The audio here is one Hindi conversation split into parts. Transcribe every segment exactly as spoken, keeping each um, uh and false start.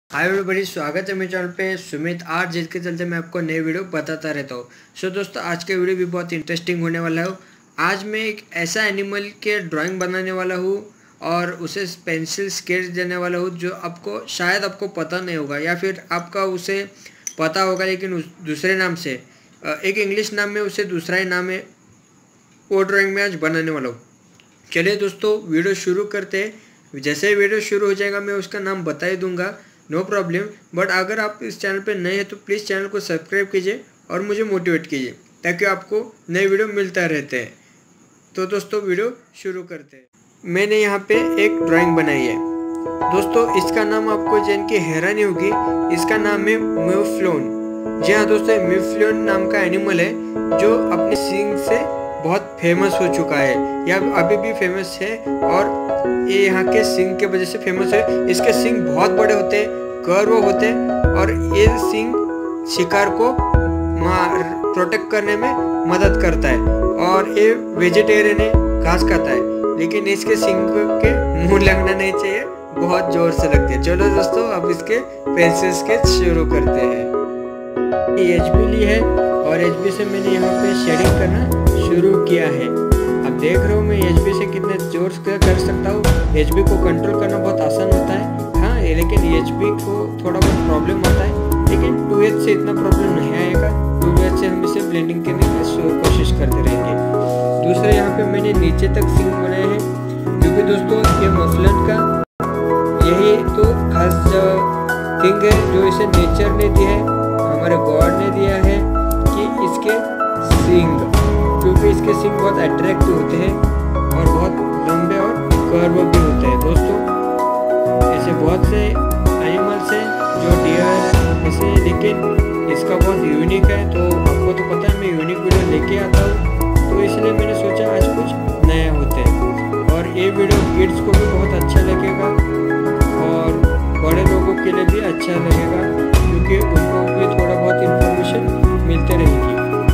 हाय एवरीबॉडी, स्वागत है मेरे चैनल पे सुमित आर्ट, जिसके चलते मैं आपको नए वीडियो बताता रहता हूँ। सो दोस्तों, आज का वीडियो भी बहुत इंटरेस्टिंग होने वाला है। आज मैं एक ऐसा एनिमल के ड्राइंग बनाने वाला हूँ और उसे पेंसिल स्केच देने वाला हूँ जो आपको शायद आपको पता नहीं होगा, या फिर आपका उसे पता होगा लेकिन उस दूसरे नाम से, एक इंग्लिश नाम में उसे दूसरा ही नाम है। वो ड्राइंग में आज बनाने वाला हूँ। चलिए दोस्तों, वीडियो शुरू करते हैं। जैसे ही वीडियो शुरू हो जाएगा मैं उसका नाम बता ही दूंगा, नो प्रॉब्लम। बट अगर आप इस चैनल पे नए हैं तो प्लीज़ चैनल को सब्सक्राइब कीजिए और मुझे मोटिवेट कीजिए ताकि आपको नए वीडियो मिलता रहते हैं। तो दोस्तों, वीडियो शुरू करते हैं। मैंने यहाँ पे एक ड्राइंग बनाई है दोस्तों। इसका नाम आपको जान के हैरानी होगी, इसका नाम है म्यूफ्लॉन। जी हाँ दोस्तों, म्यूफ्लॉन नाम का एनिमल है जो अपने सींग से बहुत फेमस हो चुका है, या अभी भी फेमस है। और ये यहाँ के सींग के वजह से फेमस है। इसके सींग बहुत बड़े होते हैं, कर्व होते हैं, और ये सींग शिकार को प्रोटेक्ट करने में मदद करता है। और ये वेजिटेरियन है, घास खाता है, लेकिन इसके सींग के मुंह लगना नहीं चाहिए, बहुत जोर से लगते हैं। चलो दोस्तों, अब इसके पेंसिल स्केच शुरू करते हैं। ये एच बी ली है और एच बी से मैंने यहाँ पे शेडिंग करना शुरू किया है। अब देख रहे हो मैं एच बी से कितने जोर से कर सकता हूँ। एच बी को कंट्रोल करना बहुत आसान होता है, हाँ, लेकिन एच बी को थोड़ा बहुत प्रॉब्लम होता है, लेकिन टू एच से इतना प्रॉब्लम नहीं आएगा। टू एच से हम इसे ब्लेंडिंग करने की कोशिश करते रहेंगे। दूसरा, यहाँ पे मैंने नीचे तक सींग बनाए हैं, क्योंकि दोस्तों ये मफलन का यही तो खास थिंग है जो इसे नेचर ने दिया है, हमारे गॉड ने दिया है, कि इसके सींग, क्योंकि इसके सींग बहुत अट्रैक्टिव होते हैं और बहुत लंबे और कर्व भी होते हैं दोस्तों। ऐसे बहुत से एनिमल्स हैं जो डियर ऐसे, लेकिन इसका बहुत यूनिक है। तो आपको तो पता है मैं यूनिक वीडियो लेके आता हूँ, तो इसलिए मैंने सोचा आज कुछ नया होते हैं। और ये वीडियो किड्स को भी बहुत अच्छा लगेगा और बड़े लोगों के लिए भी अच्छा लगेगा, क्योंकि उनको भी थोड़ा बहुत इन्फॉर्मेशन मिलते रहेगी।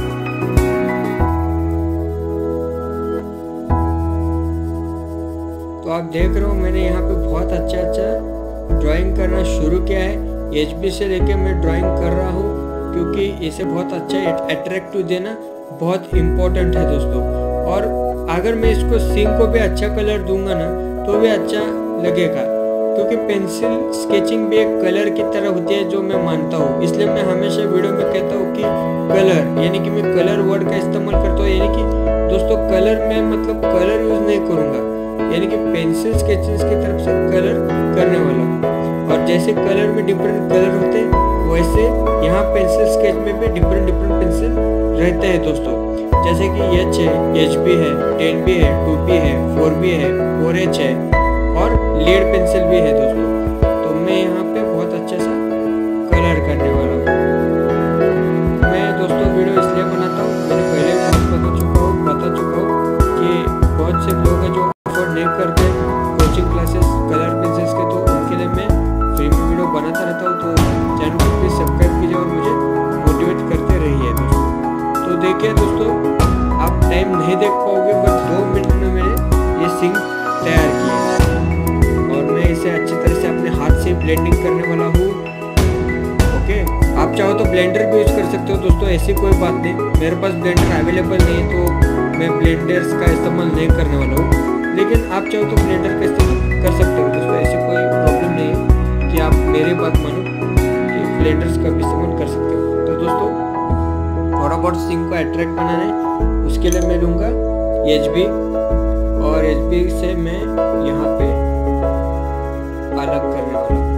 तो आप देख रहे हो मैंने यहाँ पे बहुत अच्छा अच्छा ड्राइंग करना शुरू किया है। एच बी से लेके मैं ड्राइंग कर रहा हूँ, क्योंकि इसे बहुत अच्छा अट्रैक्टिव देना बहुत इम्पोर्टेंट है दोस्तों। और अगर मैं इसको सींग को भी अच्छा कलर दूंगा ना तो भी अच्छा लगेगा, क्योंकि पेंसिल स्केचिंग भी एक कलर की तरह होती है जो मैं मानता हूँ। इसलिए मैं हमेशा वीडियो में कहता हूँ कि कलर, यानी कि मैं कलर वर्ड का इस्तेमाल करता हूँ। यानी कि दोस्तों कलर में मतलब कलर यूज नहीं करूँगा, यानी कि पेंसिल स्केचेस की तरफ से कलर करने वाला। और जैसे कलर में डिफरेंट कलर होते हैं, वैसे यहाँ पेंसिल स्केच में भी डिफरेंट डिफरेंट पेंसिल रहते हैं दोस्तों। जैसे कि एच है, एच बी है, टेन बी है, टू बी है, फोर बी है, फोर एच है, और लीड पेंसिल भी है दोस्तों। तो मैं यहाँ पे बहुत अच्छा सा कलर करने वाला हूँ। मैं दोस्तों वीडियो इसलिए बनाता हूँ, मैंने पहले बहुत बता चुका हूँ बता चुका हूँ कि बहुत से लोग हैं जो अफोर्ड नहीं करते कोचिंग क्लासेस कलर पेंसिल्स के, तो उनके लिए मैं फ्री में वीडियो बनाता रहता हूँ। तो चैनल को प्लीज़ सब्सक्राइब कीजिए और मुझे मोटिवेट करते रहिए दोस्तों। तो देखिए दोस्तों, आप टाइम नहीं देख पाओगे, बट दो मिनट में मैंने ये सींग तैयार किया और मैं इसे अच्छी तरह से अपने हाथ से ब्लेंडिंग करने वाला हूँ। ओके, आप चाहो तो ब्लेंडर भी यूज कर सकते हो दोस्तों, ऐसी कोई बात नहीं। मेरे पास ब्लेंडर अवेलेबल नहीं है तो मैं ब्लेंडर्स का इस्तेमाल नहीं करने वाला हूँ, लेकिन आप चाहो तो ब्लेंडर का इस्तेमाल कर सकते हो दोस्तों। ऐसी कोई प्रॉब्लम नहीं है कि आप मेरी बात मानो कि ब्लेंडर्स का भी इस्तेमाल कर सकते हो। तो दोस्तों, थोड़ा बहुत सींग को अट्रैक्ट बनाना है, उसके लिए मैं लूँगा एच बी, और एच बी से मैं यहाँ पे अलग करने वाला हूँ।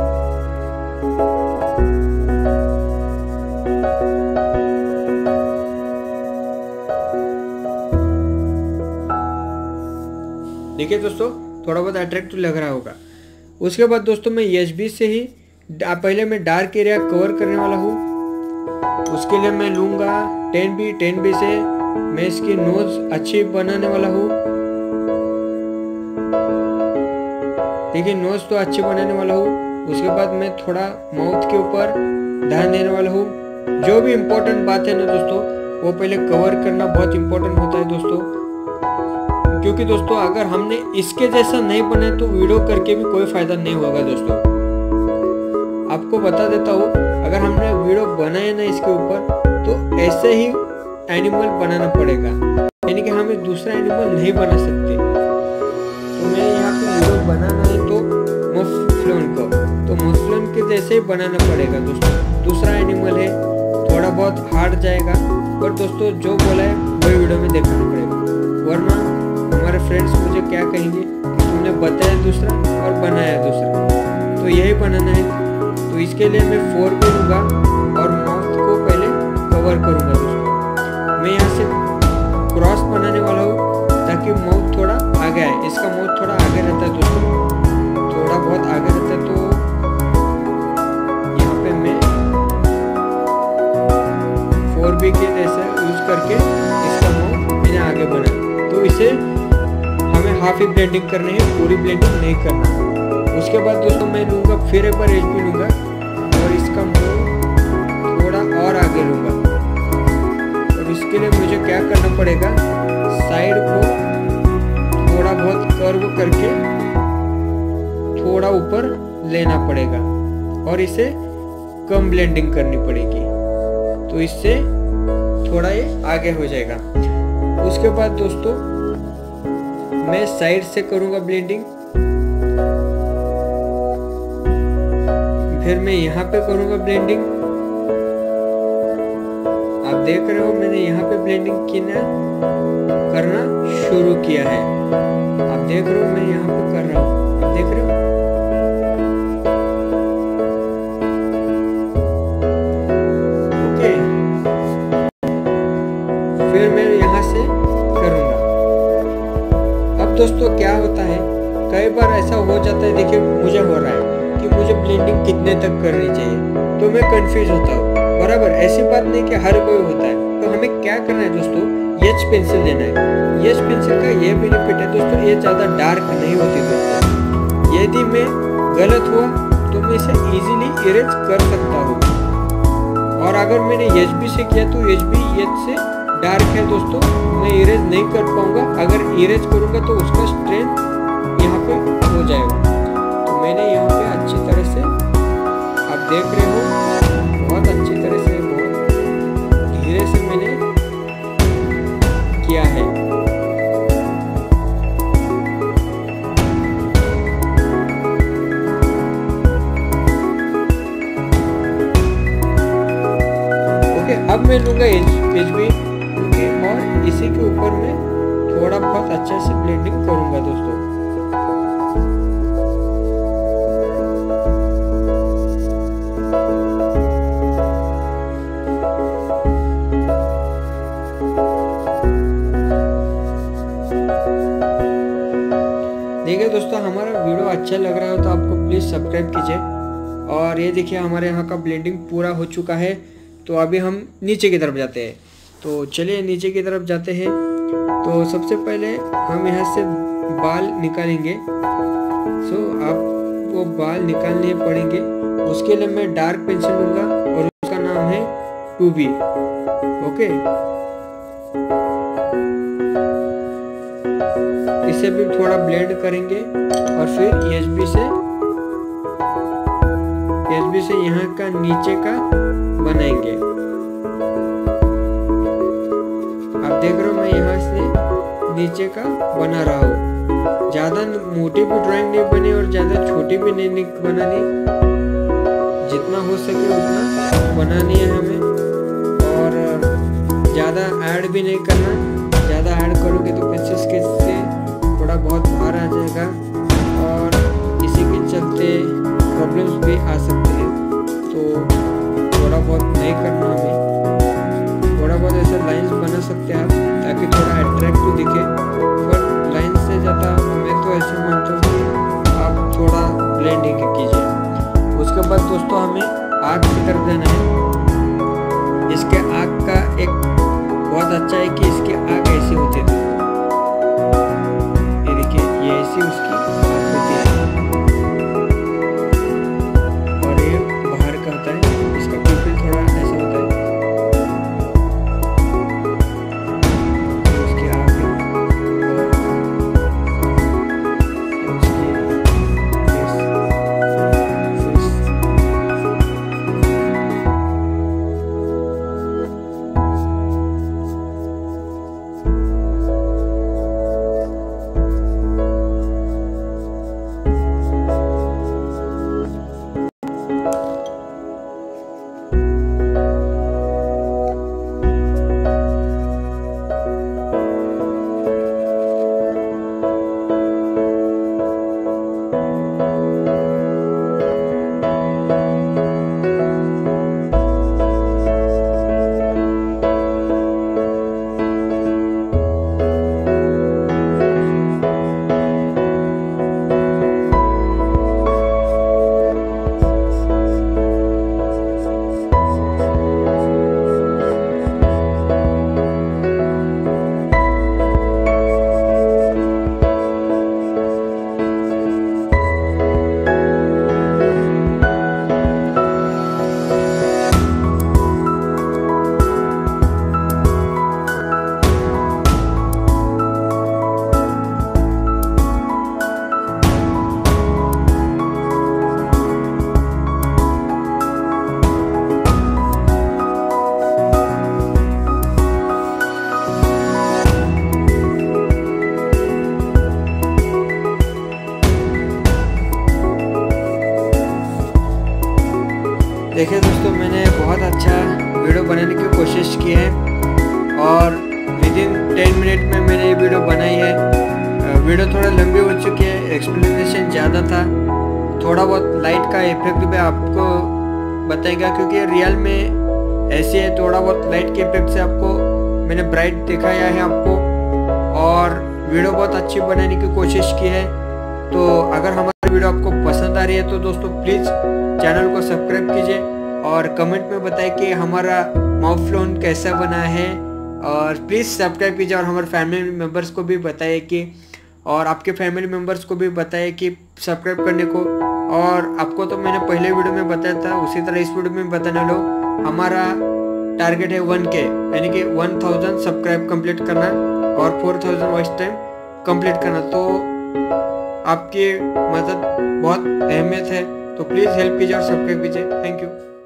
देखिए दोस्तों, थोड़ा बहुत अट्रैक्टिव लग रहा होगा। उसके बाद दोस्तों मैं एच बी से ही पहले मैं डार्क एरिया कवर करने वाला हूँ। उसके लिए मैं लूँगा टेन बी। टेन बी से मैं इसकी नोज अच्छी बनाने वाला हूँ। देखिए, नोज तो अच्छी बनाने वाला हूँ। उसके बाद मैं थोड़ा माउथ के ऊपर ध्यान देने वाला हूँ। जो भी इम्पोर्टेंट बात है ना दोस्तों, वो पहले कवर करना बहुत इम्पोर्टेंट होता है दोस्तों, क्योंकि दोस्तों अगर हमने इसके जैसा नहीं बने तो वीडियो करके भी कोई फायदा नहीं होगा दोस्तों। आपको बता देता हूँ, अगर हमने वीडियो बनाया ना इसके ऊपर तो ऐसे ही एनिमल बनाना पड़ेगा, यानी कि हमें दूसरा एनिमल नहीं बना सकते। तो मैं यहाँ पे वीडियो बनाना है तो मफलन को तो मफलन के जैसे ही बनाना पड़ेगा दोस्तों। दूसरा एनिमल है, थोड़ा बहुत हार्ड जाएगा, पर दोस्तों जो बोला है वही वीडियो में दिखाना पड़ेगा, वरना हमारे फ्रेंड्स मुझे क्या कहेंगे कि तुमने बताया दूसरा और बनाया दूसरा। तो यही बनाना है, तो इसके लिए मैं फोर भी लूँगा और माउथ को पहले कवर करूँगा दोस्तों। मैं यहाँ से क्रॉस बनाने वाला हूँ ताकि माउथ थोड़ा आगे आए। इसका माउथ थोड़ा आगे रहता है दोस्तों, थोड़ा बहुत आगे रहता है, तो यहाँ पे मैं फोर बी के जैसा यूज करके इसका माउथ मैंने आगे बना। तो इसे हमें हाफ ही ब्लेंडिंग करनी है, पूरी ब्लेंडिंग नहीं करना। उसके बाद दोस्तों मैं लूँगा फिर एक बार एच बी लूँगा और इसका माउथ थोड़ा और आगे लूँगा। और इसके लिए मुझे क्या करना पड़ेगा, साइड को थोड़ा बहुत कर्व करके थोड़ा ऊपर लेना पड़ेगा और इसे कम ब्लेंडिंग करनी पड़ेगी, तो इससे थोड़ा ये आगे हो जाएगा। उसके बाद दोस्तों मैं साइड से करूँगा ब्लेंडिंग, फिर मैं यहाँ पे करूँगा ब्लेंडिंग। आप देख रहे हो मैंने यहाँ पे ब्लेंडिंग किया करना शुरू किया है। आप देख रहे हो मैं यहाँ पे कर रहा हूँ, आप देख रहे हो। ओके, फिर मैं यहाँ से करूँगा। अब दोस्तों क्या होता है, कई बार ऐसा हो जाता है, देखिए मुझे हो रहा है कि मुझे ब्लेंडिंग कितने तक करनी चाहिए, तो मैं कंफ्यूज होता हूँ। बराबर, ऐसी बात नहीं कि हर कोई होता है। तो हमें क्या करना है दोस्तों, एच पेंसिल लेना है। एच पेंसिल का ये बेनिफिट है दोस्तों, ये ज़्यादा डार्क नहीं होती दोस्तों। यदि मैं गलत हुआ तो मैं इसे इजीली इरेज कर सकता हूँ। और अगर मैंने एच बी से किया तो एच बी एच से डार्क है दोस्तों, मैं इरेज नहीं कर पाऊँगा। अगर इरेज करूँगा तो उसका स्ट्रेंथ यहाँ पे हो जाएगा। तो मैंने यहाँ पे अच्छी तरह से, आप देख रहे हो, बहुत अच्छी तरह से, बहुत धीरे से मैंने किया है। ओके, अब मैं लूँगा एच बी और इसी के ऊपर मैं थोड़ा बहुत अच्छे से ब्लेंडिंग करूँगा दोस्तों। देखिए दोस्तों, हमारा वीडियो अच्छा लग रहा हो तो आपको प्लीज़ सब्सक्राइब कीजिए। और ये देखिए हमारे यहाँ का ब्लेंडिंग पूरा हो चुका है। तो अभी हम नीचे की तरफ जाते हैं। तो चलिए नीचे की तरफ जाते हैं। तो सबसे पहले हम यहाँ से बाल निकालेंगे। सो आपको बाल निकालने पड़ेंगे। उसके लिए मैं डार्क पेंसिल लूँगा और उसका नाम है टू बी। ओके, इसे भी थोड़ा ब्लेंड करेंगे और फिर एच बी से एच बी से यहाँ का नीचे का बनाएंगे। आप देख रहे हो मैं यहाँ से नीचे का बना रहा हूँ। ज़्यादा मोटी भी ड्राइंग नहीं बनी और ज़्यादा छोटी भी नहीं बनानी, जितना हो सके उतना बनानी है हमें। और ज़्यादा ऐड भी नहीं करना, ज़्यादा ऐड करोगे तो पेंसिल स्केच से थोड़ा बहुत बाहर आ जाएगा और इसी के चलते प्रॉब्लम्स भी आ सकते हैं। तो थोड़ा बहुत नहीं करना हमें, थोड़ा बहुत ऐसे लाइंस बना सकते हैं आप ताकि थोड़ा अट्रैक्टिव दिखे। पर लाइन से ज़्यादा मैं तो ऐसे मानता हूँ कि आप थोड़ा ब्लेंडिंग कीजिए। उसके बाद दोस्तों हमें आँख की तरफ जाना है। इसके आँख का एक बहुत अच्छा है कि इसकी आँख ऐसी होती है। ये देखिए, ये ऐसी उसकी आँख होती है और ये बाहर का होता है। इसका प्यूपिल थोड़ा ऐसा होता है। उसकी आँख है और उसकी फेस फेस देखिए दोस्तों, मैंने बहुत अच्छा वीडियो बनाने की कोशिश की है और विद इन टेन मिनट में मैंने ये वीडियो बनाई है। वीडियो थोड़ा लंबी हो चुकी है, एक्सप्लेनेशन ज़्यादा था, थोड़ा बहुत लाइट का इफेक्ट भी आपको बताएगा क्योंकि रियल में ऐसे है। थोड़ा बहुत लाइट के इफेक्ट से आपको मैंने ब्राइट दिखाया है आपको, और वीडियो बहुत अच्छी बनाने की कोशिश की है। तो अगर हमारी वीडियो आपको पसंद आ रही है तो दोस्तों प्लीज़ चैनल को सब्सक्राइब कीजिए और कमेंट में बताएं कि हमारा माउथ फ्लोन कैसा बना है, और प्लीज़ सब्सक्राइब कीजिए और हमारे फैमिली मेम्बर्स को भी बताइए कि, और आपके फैमिली मेम्बर्स को भी बताइए कि सब्सक्राइब करने को। और आपको तो मैंने पहले वीडियो में बताया था, उसी तरह इस वीडियो में बताने लो। हमारा टारगेट है वन के, यानी कि वन थाउजेंड सब्सक्राइब कंप्लीट करना और four thousand watch time complete करना। तो आपकी मदद बहुत अहमियत है, तो प्लीज़ हेल्प कीजिए और सब्सक्राइब कीजिए। Thank you.